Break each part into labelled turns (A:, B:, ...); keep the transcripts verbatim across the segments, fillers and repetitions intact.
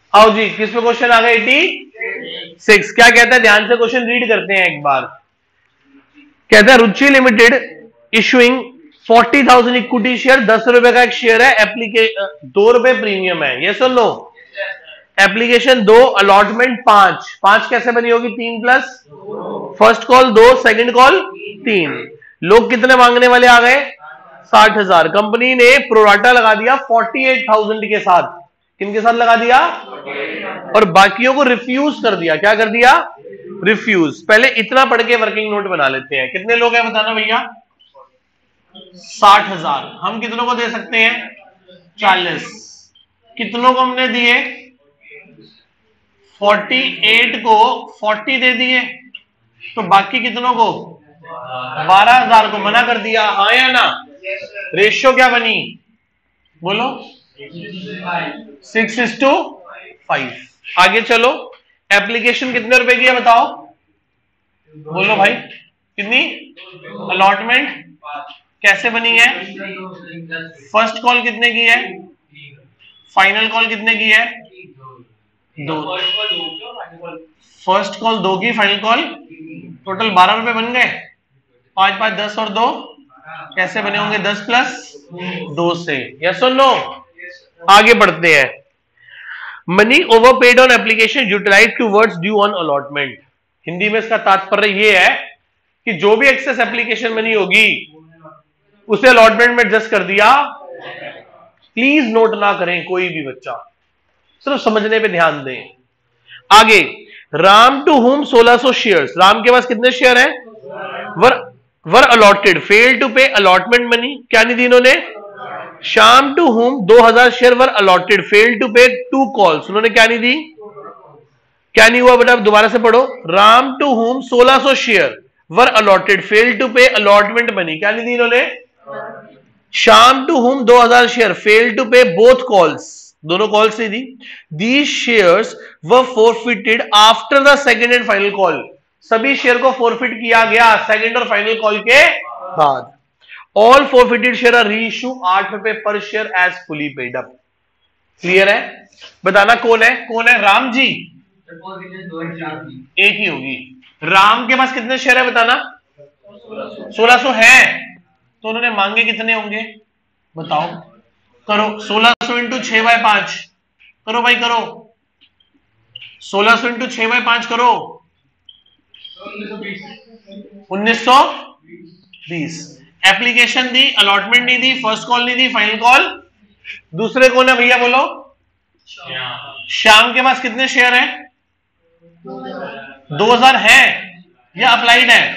A: आओ जी, किस पे क्वेश्चन आ गया? Eighty six. क्या कहता है, ध्यान से क्वेश्चन रीड करते हैं एक बार। कहता है Ruchi limited issuing forty thousand equity share, दस रुपए का एक शेयर है, एप्लीके दो रुपए प्रीमियम है, ये सुन लो। एप्लीकेशन दो, अलॉटमेंट पांच। पांच कैसे बनी होगी? तीन प्लस फर्स्ट कॉल दो, सेकंड कॉल तीन। लोग कितने मांगने वाले आ गए? साठ हजार। कंपनी ने प्रोराटा लगा दिया फोर्टी एट थाउजेंड के साथ। किनके साथ लगा दिया? और बाकियों को रिफ्यूज कर दिया। क्या कर दिया? रिफ्यूज। पहले इतना पढ़ के वर्किंग नोट बना लेते हैं। कितने लोग हैं बताना भैया? साठ हजार। हम कितनों को दे सकते हैं? चालीस। कितनों को हमने दिए? अड़तालीस को चालीस दे दिए, तो बाकी कितनों को? बारह हजार को मना कर दिया। हाँ या ना? रेशियो क्या बनी? बोलो। Six is to five. आगे चलो। एप्लीकेशन कितने रुपए की है बताओ? बोलो भाई, कितनी? अलॉटमेंट कैसे बनी है? फर्स्ट कॉल कितने की है? फाइनल कॉल कितने की है? दो। फर्स्ट कॉल दो की, फाइनल कॉल टोटल बारह रुपए बन गए। पांच पांच दस और दो कैसे बने होंगे? दस प्लस दो से। यस और नो? आगे बढ़ते हैं। Money overpaid on application utilise towards due on allotment. Hindi में इसका तात्पर्य यह है कि जो भी एक्सेस एप्लीकेशन मनी होगी उसे अलॉटमेंट में एडजस्ट कर दिया। प्लीज नोट ना करें कोई भी बच्चा, सिर्फ समझने पे ध्यान दें। आगे, राम टू होम सोलह सौ शेयर्स। राम के पास कितने शेयर हैं? Were were allotted, fail to pay allotment money. क्या नहीं दी इन्होंने? श्याम टू होम दो हजार share were allotted, fail to pay two calls. उन्होंने क्या नहीं दी? क्या नहीं हुआ बेटा? दोबारा से पढ़ो। राम टू होम सोलह सौ share were allotted, fail to pay allotment money. क्या नहीं दी इन्होंने? श्याम टू होम दो हजार share, fail to pay both calls. दोनों कॉल्स नहीं दी। These shares were forfeited after the second and final call. सभी शेयर को फोरफिट किया गया सेकंड और फाइनल कॉल के बाद। All forfeited share are reissue आठ रुपए पर share as fully paid up. Clear है? बताना कौन है? कौन है? राम जी। एक ही होगी। राम के पास कितने शेयर है बताना? सोलह सौ है, तो उन्होंने मांगे कितने होंगे बताओ? करो। सोलह सौ इंटू छह बाय पांच करो भाई, करो। सोलह सौ इंटू छह बाय पांच करो। उन्नीस सौ बीस। एप्लीकेशन दी, अलॉटमेंट नहीं दी, फर्स्ट कॉल नहीं दी, फाइनल कॉल। दूसरे कौन है भैया बोलो? श्याम के पास कितने शेयर हैं? दो हजार है या अप्लाइड है?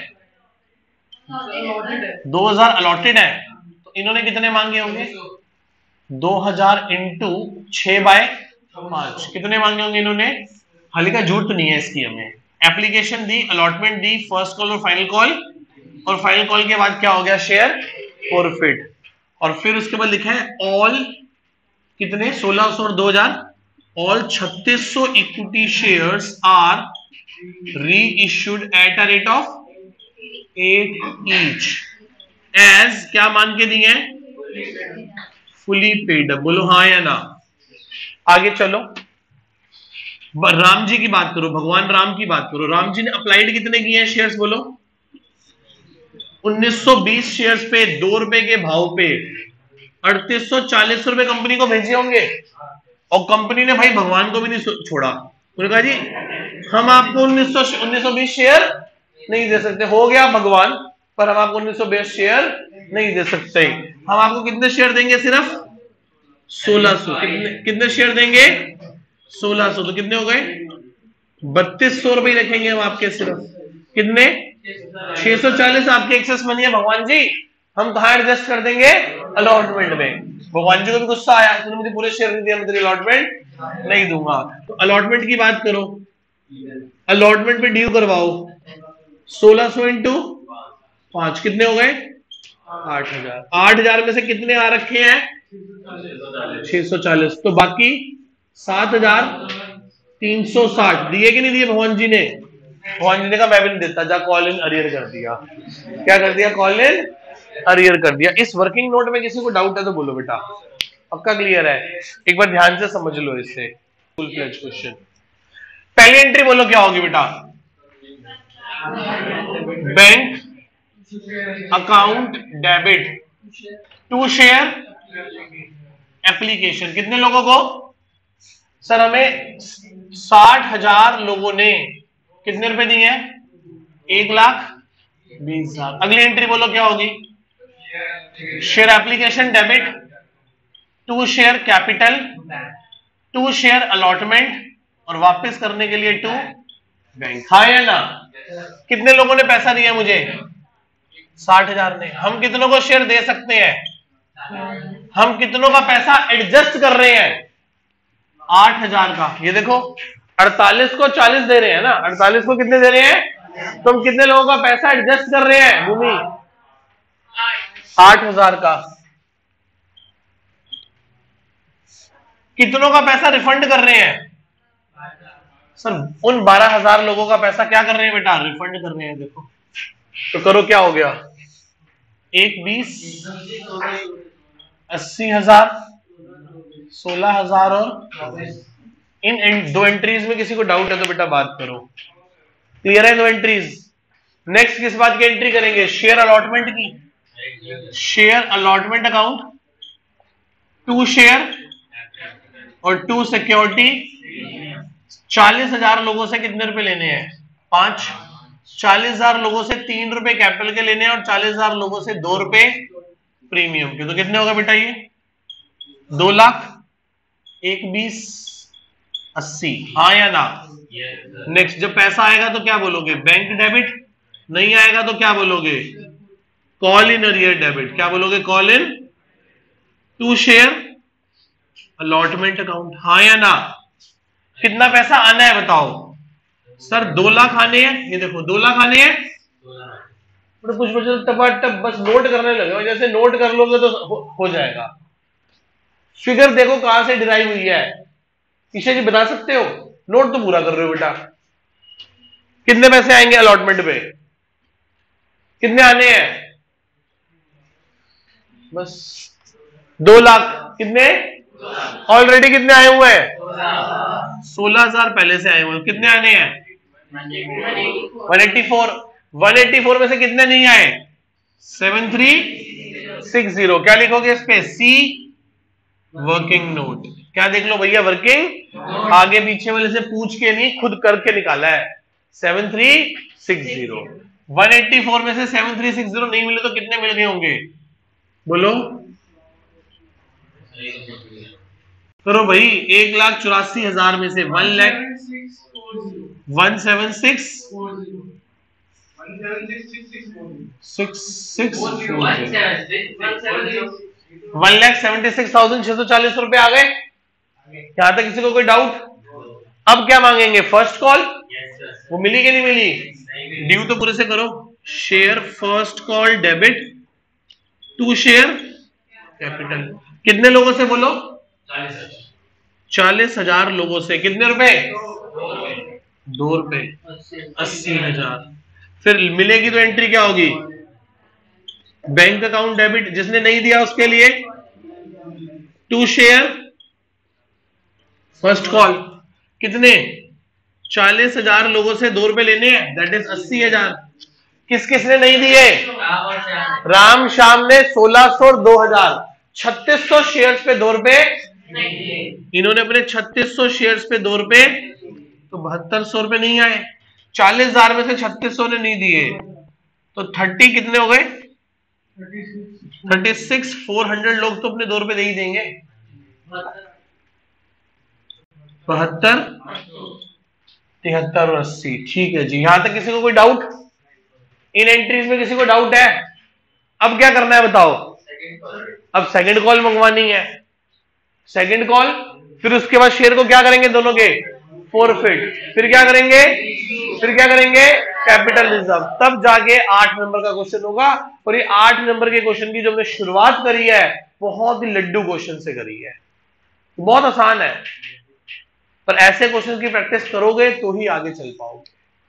A: दो हजार अलॉटेड है, तो इन्होंने कितने मांगे होंगे? दो हजार इंटू छह बाय पांच। कितने मांगे होंगे इन्होंने? हाली का झूठ तो नहीं है इसकी। हमें एप्लीकेशन दी, अलॉटमेंट दी, फर्स्ट कॉल और फाइनल कॉल, और फाइनल कॉल के बाद क्या हो गया? Share forfeit. और फिर उसके बाद लिखा है ऑल कितने? सोलह सौ और दो हजार। ऑल छत्तीस सौ equity shares are reissued at a rate of eight each as क्या मान के दिए? Fully paid. बोलो हाँ या ना? आगे चलो। राम जी की बात करो, भगवान राम की बात करो। राम जी ने अप्लाइड कितने किए हैं शेयर्स बोलो? उन्नीस सौ बीस शेयर्स पे दो रुपए के भाव पे अड़तीस सौ चालीस रुपए कंपनी को भेजे होंगे। और कंपनी ने भाई भगवान को भी नहीं छोड़ा। उन्होंने कहा जी हम आपको उन्नीस सौ उन्नीस सौ बीस शेयर नहीं दे सकते, हो गया भगवान, पर हम आपको उन्नीस सौ बीस शेयर नहीं दे सकते। हम आपको कितने शेयर देंगे? सिर्फ सोलह सौ। कितने कितने शेयर देंगे? सोलह सौ। तो कितने हो गए? बत्तीस सौ रुपए रखेंगे हम आपके। सिर्फ कितने? छह सौ चालीस आपके एक्सेस मनी है भगवान जी, हम कहां एडजस्ट कर देंगे? अलॉटमेंट में। भगवान जी को भी गुस्सा आया, तुमने मुझे पूरे शेयर नहीं दिया, मैं तेरी अलॉटमेंट नहीं दूंगा। तो अलॉटमेंट की बात करो, अलॉटमेंट पे ड्यू करवाओ। सोलह सौ इंटू पांच कितने हो गए? आठ हजार। आठ हजार में से कितने आ रखे हैं? छह सौ चालीस। तो बाकी सात हजार तीन सौ साठ दिए कि नहीं दिए भगवान जी ने? भगवान जी ने कहा मैं भी नहीं देता, जा कॉल इन अरियर कर दिया। क्या कर दिया? कॉल इन अरियर कर दिया। इस वर्किंग नोट में किसी को डाउट है तो बोलो बेटा। पक्का क्लियर है? एक बार ध्यान से समझ लो इसे। Full fledge question. पहली एंट्री बोलो क्या होगी बेटा? Bank account debit to share application. कितने लोगों को? सर हमें साठ हजार लोगों ने कितने रुपए दिए हैं? एक लाख बीस हजार। अगली एंट्री बोलो क्या होगी? Share application debit to share capital to share allotment और वापस करने के लिए टू बैंक। हाँ या ना? कितने लोगों ने पैसा दिया मुझे? साठ हजार ने। हम कितनों को शेयर दे सकते हैं? हम कितनों का पैसा एडजस्ट कर रहे हैं? आठ हजार का। ये देखो अड़तालीस को चालीस दे रहे हैं ना, अड़तालीस को कितने दे रहे हैं? तो हम कितने लोगों का पैसा एडजस्ट कर रहे हैं भूमि? आठ हजार का। कितनों का पैसा रिफंड कर रहे हैं? सर उन बारह हजार लोगों का पैसा क्या कर रहे हैं बेटा? रिफंड कर रहे हैं। देखो तो करो क्या हो गया? एक बीस अस्सी हजार सोलह हजार और इन एंड, दो एंट्रीज में किसी को डाउट है तो बेटा बात करो। क्लियर है दो एंट्रीज? नेक्स्ट किस बात की एंट्री करेंगे? शेयर अलॉटमेंट की। Share allotment account to share और टू सिक्योरिटी। चालीस हजार लोगों से कितने रुपए लेने हैं? पांच। चालीस हजार लोगों से तीन रुपए कैपिटल के लेने हैं और चालीस हजार लोगों से दो रुपए प्रीमियम के। तो कितने होगा बेटा ये? दो लाख एक बीस अस्सी। हाँ या ना? नेक्स्ट जब पैसा आएगा तो क्या बोलोगे? Bank debit. नहीं आएगा तो क्या बोलोगे? Call in arrear debit. क्या बोलोगे? Call in to share allotment account. हाँ या ना? कितना पैसा आना है बताओ? सर दो लाख आने हैं। ये देखो दो लाख आने हैं। तो कुछ बच्चे टप बस नोट करने लगे, जैसे नोट कर लोगे तो हो, हो जाएगा। फिगर देखो कहां से डिराइव हुई है, ईशा जी बता सकते हो? नोट तो पूरा कर रहे हो बेटा। कितने पैसे आएंगे अलॉटमेंट पे? कितने आने हैं? बस दो लाख। कितने ऑलरेडी कितने आए हुए हैं? सोलह हजार पहले से आए हुए हैं। कितने आने हैं? One eighty four. One eighty four में से कितने नहीं आए? Seven three six zero. क्या लिखोगे इस पे? See working note. क्या देख लो भैया? वर्किंग। आगे पीछे वाले से पूछ के नहीं, खुद करके निकाला है। Seven three six zero. One eighty four में से सेवन थ्री सिक्स जीरो नहीं मिले तो कितने मिल गए होंगे? बोलो करो भाई। एक लाख चौरासी हजार में से one lakh one seven six six six one lakh seventy six thousand छह सौ चालीस रुपए आ गए। यहां तक किसी को कोई डाउट? अब क्या मांगेंगे? First call. वो मिली कि नहीं मिली? ड्यू तो पूरे से करो। Share first call debit to share capital. कितने लोगों से बोलो? चालीस हजार लोगों से। कितने रुपए? दो रुपए अस्सी हजार। फिर मिलेगी तो एंट्री क्या होगी? Bank account debit. जिसने नहीं दिया उसके लिए टू शेयर फर्स्ट कॉल। कितने? चालीस हजार लोगों से दो रुपए लेने हैं, दैट इज अस्सी हजार। किस किसने नहीं दिए? राम श्याम ने सोलह सौ और दो हजार। छत्तीस सौ शेयर्स पे दो रुपए। इन्होंने अपने छत्तीस सौ शेयर्स पे दो रुपए, तो बहत्तर सौ रुपए नहीं आए। चालीस हजार में से छत्तीस सौ ने नहीं दिए तो थर्टी कितने हो गए? थर्टी सिक्स फोर हंड्रेड लोग तो अपने दो रुपए दे ही देंगे। बहत्तर तिहत्तर और अस्सी। ठीक है जी। यहां तक किसी को कोई डाउट? इन एंट्रीज में किसी को डाउट है? अब क्या करना है बताओ? अब सेकंड कॉल मंगवानी है। सेकंड कॉल, फिर उसके बाद शेयर को क्या करेंगे? दोनों के फोरफिट। फिर क्या करेंगे? फिर क्या करेंगे? Capital reserve. तब जाके आठ नंबर का क्वेश्चन होगा। और ये आठ नंबर के क्वेश्चन की जो हमने शुरुआत करी है बहुत ही लड्डू क्वेश्चन से करी है, बहुत आसान है, पर ऐसे क्वेश्चन की प्रैक्टिस करोगे तो ही आगे चल पाओगे।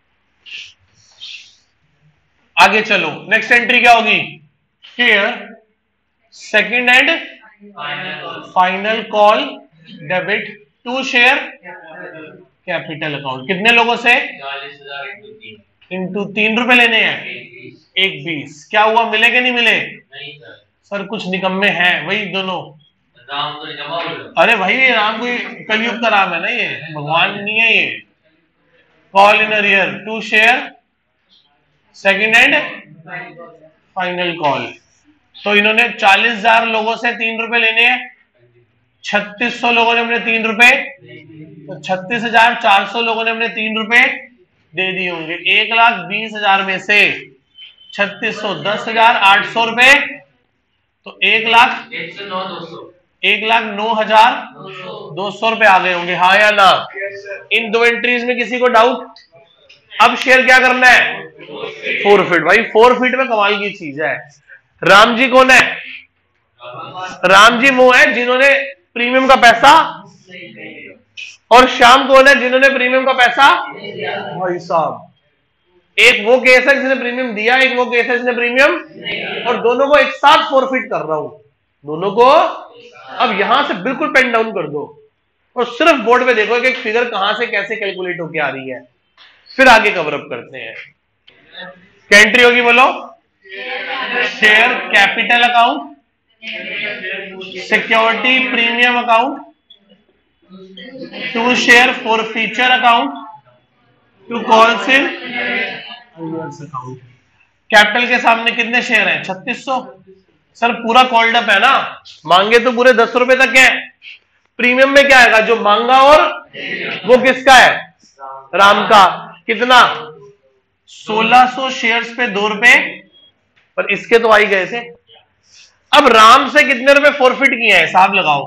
A: आगे चलो, नेक्स्ट एंट्री क्या होगी? Share second and final call debit to share capital account. कितने लोगों से?
B: चालीस हजार
A: इंटू तीन रुपए लेने हैं, एक बीस। क्या हुआ, मिले कि नहीं मिले?
B: नहीं सर।
A: सर कुछ निकम्मे हैं वही दोनों।
B: राम तो जमा हो गया।
A: अरे भाई ये राम कोई कलयुग का राम है ना, ये भगवान नहीं है ये। Call in arrear to share second and final call. तो इन्होंने चालीस हजार लोगों से तीन रुपए लेने हैं, छत्तीस सौ लोगों ने अपने तीन रुपए, तो छत्तीस हजार चार सौ लोगों ने अपने तीन रुपए दे दिए होंगे। एक लाख बीस हजार में से छत्तीस सौ दस हजार आठ सौ रुपए, तो एक लाख
B: एक सौ नौ दो सौ
A: एक लाख नौ हजार दो सौ रुपए आ गए होंगे, हाँ या ना? इन दो एंट्रीज में किसी को डाउट? अब शेयर क्या करना है? फोरफिट। भाई फोरफिट में कमाल की चीज है। राम जी कौन है? राम जी वो है जिन्होंने प्रीमियम का पैसा, और श्याम कौन है जिन्होंने प्रीमियम का पैसा? भाई साहब, एक वो केस है जिसने प्रीमियम दिया, एक वो केस है जिसने प्रीमियम, और दोनों को एक साथ फोरफिट कर रहा हूं, दोनों को। अब यहां से बिल्कुल पेन डाउन कर दो और सिर्फ बोर्ड पे देखो कि एक फिगर कहां से कैसे कैलकुलेट होके आ रही है, फिर आगे कवर अप करते हैं। क्या एंट्री होगी बोलो? Share capital account, security premium account, to share forfeiture account, to calls in account. Capital के सामने कितने शेयर हैं? छत्तीस सौ। सर पूरा कॉल्ड अप है ना, मांगे तो पूरे दस रुपए तक है। प्रीमियम में क्या आएगा? जो मांगा, और वो किसका है? राम का। कितना? सोलह सौ शेयर्स पे दो रुपए, पर इसके तो आ ही गए थे। अब राम से कितने रुपए फॉरफिट किए हैं, हिसाब लगाओ।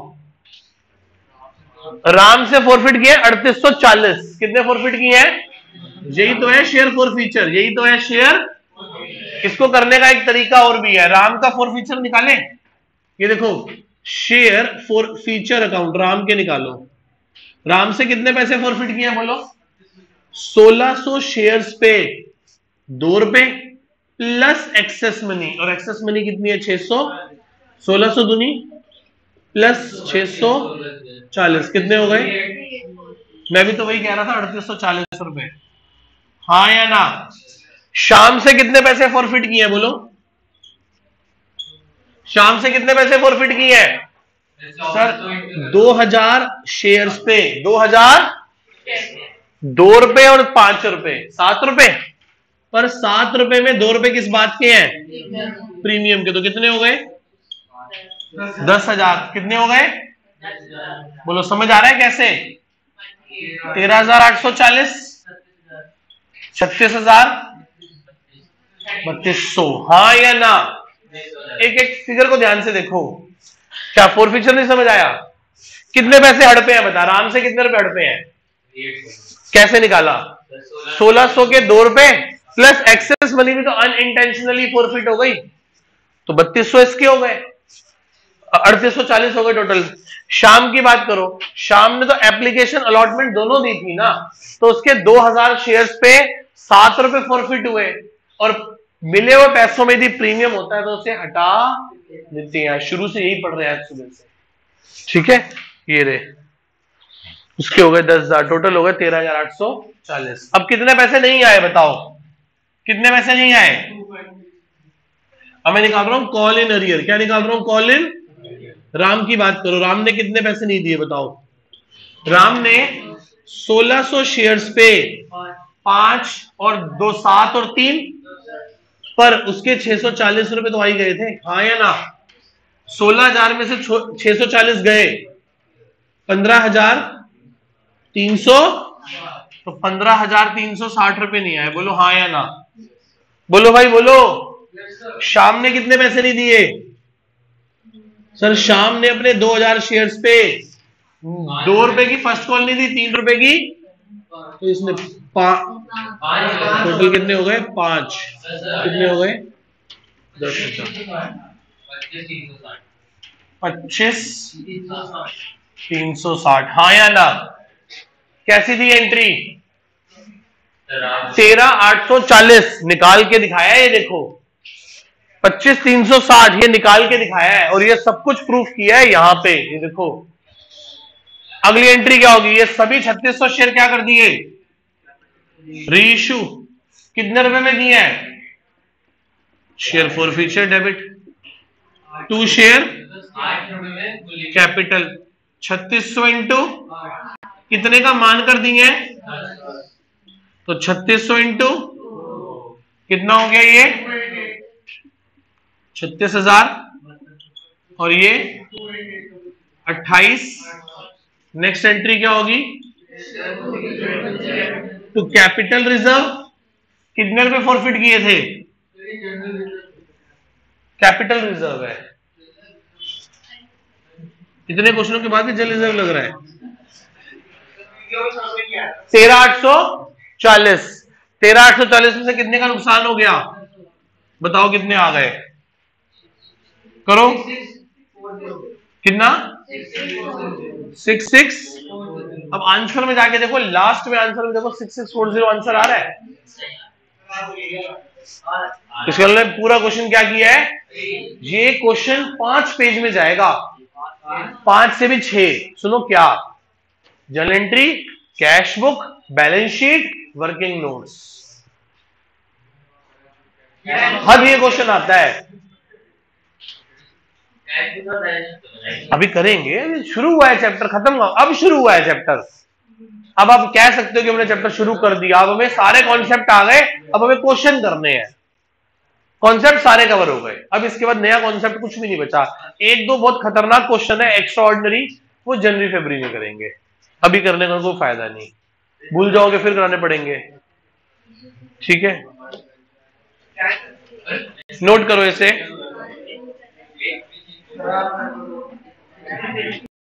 A: राम से फॉरफिट किए अड़तीस सौ चालीस। कितने फॉरफिट किए हैं? यही तो है शेयर फॉरफीचर, यही तो है शेयर। इसको करने का एक तरीका और भी है, राम का फॉरफीचर निकालें। ये देखो, शेयर फॉरफीचर अकाउंट राम के निकालो। राम से कितने पैसे फॉरफिट किए हैं बोलो? सोलह सौ शेयर्स पे दो रुपए प्लस एक्सेस मनी, और एक्सेस मनी कितनी है? छह सौ। सोलह सौ दुनी प्लस छह सौ चालीस, कितने हो गए? मैं भी तो वही कह रहा था, अड़तीस सौ चालीस रुपए, हाँ या ना? शाम से कितने पैसे फॉरफिट किए हैं बोलो? शाम से कितने पैसे फॉरफिट किए हैं? सर दो हजार शेयर्स पे दो हजार दो रुपए और पांच रुपए, सात रुपए। पर सात रुपए में दो रुपए किस बात के हैं? प्रीमियम के। तो कितने हो गए? दस हजार। कितने हो गए बोलो? समझ आ रहा है कैसे? तेरह हजार आठ सौ चालीस, छत्तीस हजार, बत्तीस सौ, हाँ या ना? एक एक फिगर को ध्यान से देखो। क्या फॉरफीचर नहीं समझ आया? कितने पैसे हड़पे हैं बता? राम से कितने रुपए हड़पे हैं? कैसे निकाला? सोलह सौ के दो रुपए प्लस एक्सेस मनी भी तो अनइंटेंशनली फॉरफिट हो गई, तो बत्तीस सौ इसके हो गए, अड़तीस सौ चालीस हो गए टोटल। शाम की बात करो, शाम ने तो एप्लीकेशन अलॉटमेंट दोनों दी थी ना, तो उसके दो हजार शेयर्स पे सात रुपए फॉरफिट हुए, और मिले हुए पैसों में यदि प्रीमियम होता है तो उसे हटा देते हैं। शुरू से यही पढ़ रहे हैं सुबह से, ठीक है? ये रे उसके हो गए दस हजार, टोटल हो गए तेरह हजार आठ सौ चालीस। अब कितने पैसे नहीं आए बताओ? कितने पैसे नहीं आए? अब मैं निकाल रहा हूं कॉल इन अरियर। क्या निकाल रहा हूं? Call in. राम की बात करो, राम ने कितने पैसे नहीं दिए बताओ? राम ने सोलह सौ शेयर्स पे पांच और दो, सात और तीन, पर उसके छह सौ चालीस रुपए तो आ ही गए थे, हाँ या ना? सोलह हजार में से छह सौ चालीस गए, पंद्रह हजार तीन सौ, तो पंद्रह हजार तीन सौ साठ रुपए नहीं आए, बोलो हाँ या ना? बोलो भाई बोलो। शाम ने कितने पैसे नहीं दिए? सर शाम ने अपने दो हजार शेयर्स पे दो रुपए की फर्स्ट कॉल नहीं दी, तीन रुपए की, तो इसने टोटल कितने हो गए? पांच। कितने हो गए? दस हजार पच्चीस तीन सौ साठ, हाँ या ना? कैसी थी एंट्री? तेरह आठ सौ चालीस निकाल के दिखाया है, ये देखो पच्चीस तीन सौ साठ ये निकाल के दिखाया है, और ये सब कुछ प्रूफ किया है यहां पे, ये देखो। अगली एंट्री क्या होगी? ये सभी छत्तीस सौ शेयर क्या कर दिए? रीइश्यू। कितने रुपए में दिए हैं? Share forfeiture debit. To share
B: आठ रुपए में फुली
A: कैपिटल। छत्तीस सौ इंटू कितने का मान कर दिए हैं? तो छत्तीस सौ इंटू कितना हो गया? ये छत्तीस हजार और ये अट्ठाईस। नेक्स्ट एंट्री क्या होगी? तो कैपिटल रिजर्व कितने रुपए फॉरफिट किए थे? कैपिटल रिजर्व है। इतने क्वेश्चनों के बाद भी जल रिजर्व लग रहा है। तेरह आठ सौ चालीस। तेरह आठ सौ चालीस में से कितने का नुकसान हो गया? बताओ कितने आ गए? करो। कितना? Six six. अब आंसर में जाके देखो, लास्ट में आंसर में देखो, six six four zero answer आ रहा है। इसके पूरा क्वेश्चन क्या किया है? ये क्वेश्चन पांच पेज में जाएगा, पांच से भी छह। सुनो क्या? Journal entry, cash book, balance sheet, working notes, हर ये क्वेश्चन आता है। अभी करेंगे, शुरू हुआ है चैप्टर, खत्म हुआ, अब शुरू हुआ है चैप्टर। अब आप कह सकते हो कि हमने चैप्टर शुरू कर दिया, अब हमें सारे कॉन्सेप्ट आ गए, अब हमें क्वेश्चन करने हैं। कॉन्सेप्ट सारे कवर हो गए, अब इसके बाद नया कॉन्सेप्ट कुछ भी नहीं बचा। एक दो बहुत खतरनाक क्वेश्चन है एक्स्ट्रा ऑर्डिनरी, वो जनवरी फरवरी में करेंगे, अभी करने का कोई फायदा नहीं। भूल जाओगे फिर कराने पड़ेंगे। ठीक है, नोट करो इसे।